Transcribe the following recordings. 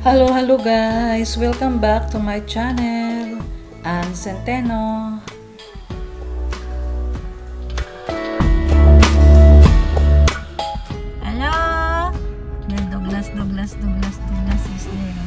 Hello guys, welcome back to my channel, Ann Centeno. Hello, Douglas is there.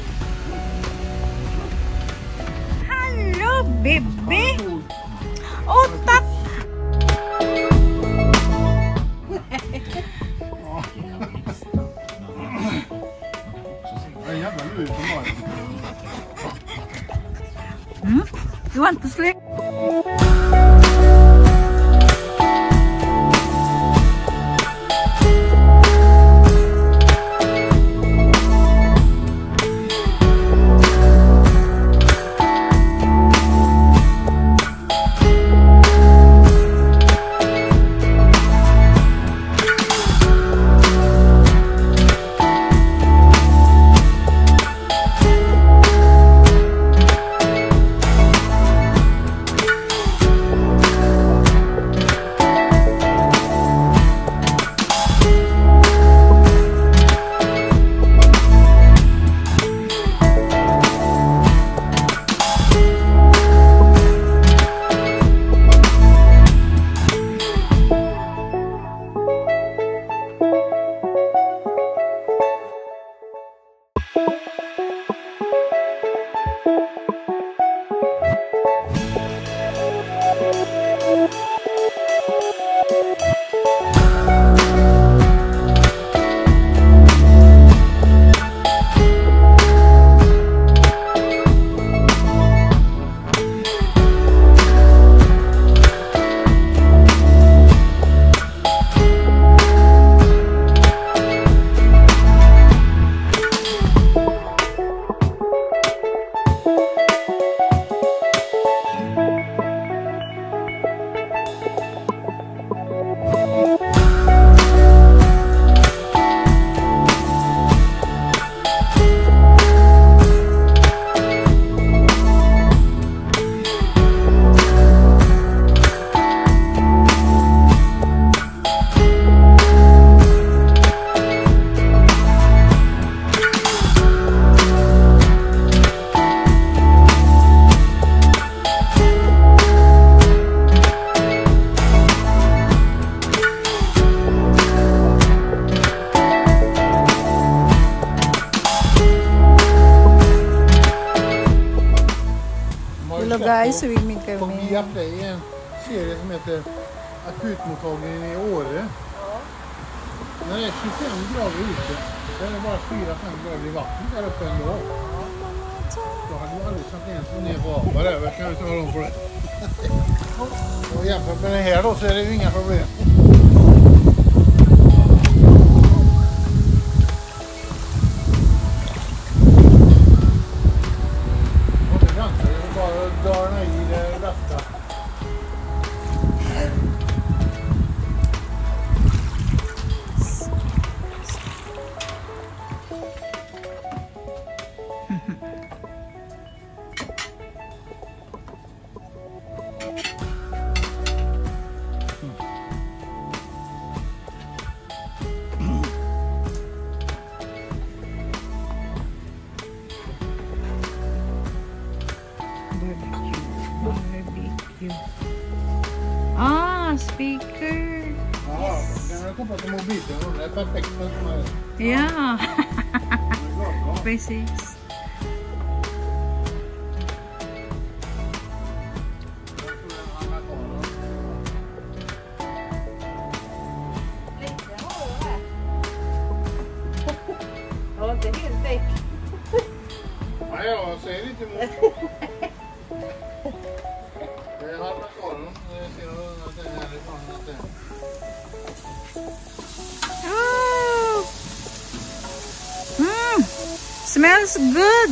Hello baby. Otak. You want to sleep? Hello guys, swimming kami. Det är en serie som heter Akutmottagningen i Åre. När det är 25 grader ute, det är bara 4-5 grader i vattnet där uppe ändå. Jag hade ju aldrig satt ens ner på apa där, jag kan inte tala om för det. Och jämfört med det här då så är det ju inga problem. Ah, speaker. Ja, den har kopplat till mobilen. Det är perfekt för mig. Ja, precis. Ja, det är helt väck. Ja, jag säger inte emot. Det är halva karen. Det ser att det är härifrån. Smells good.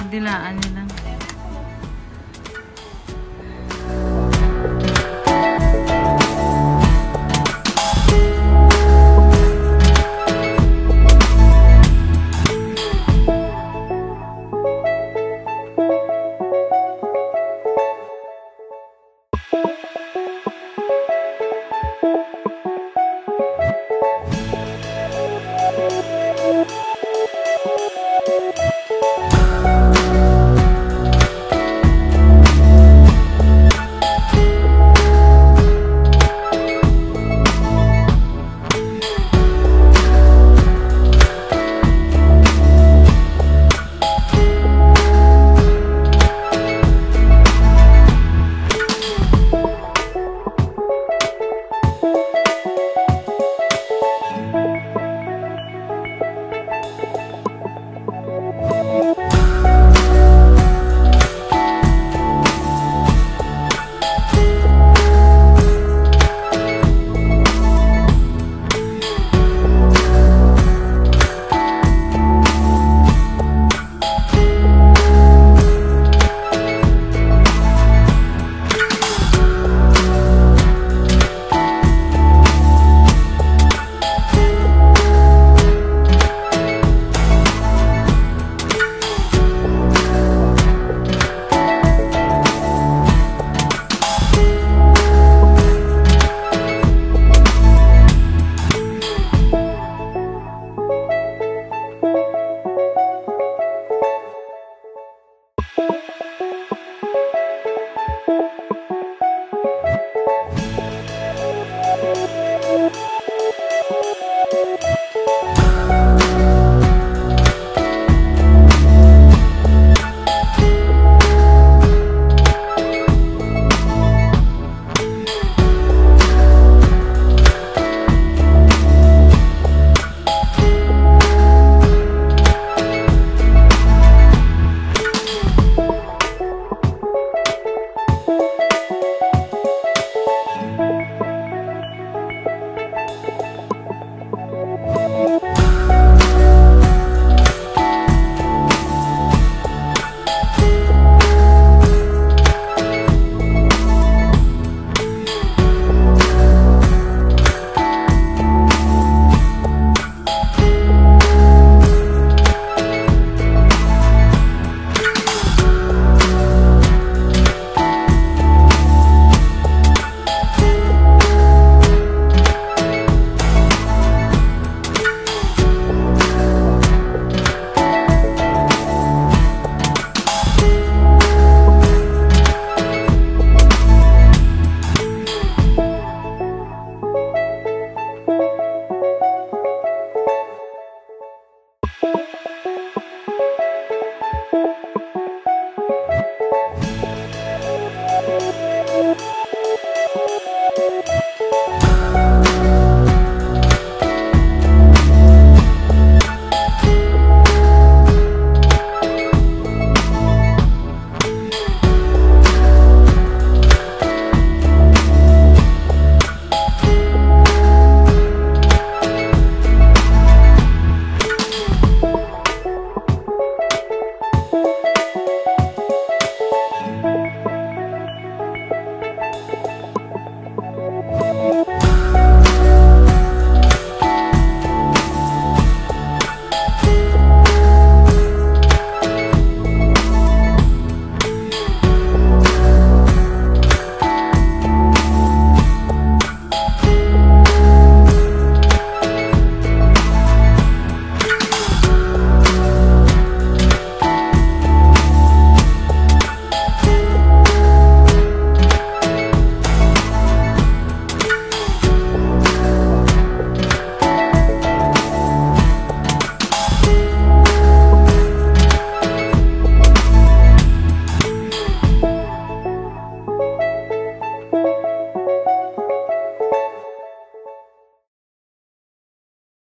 Dilaan nila.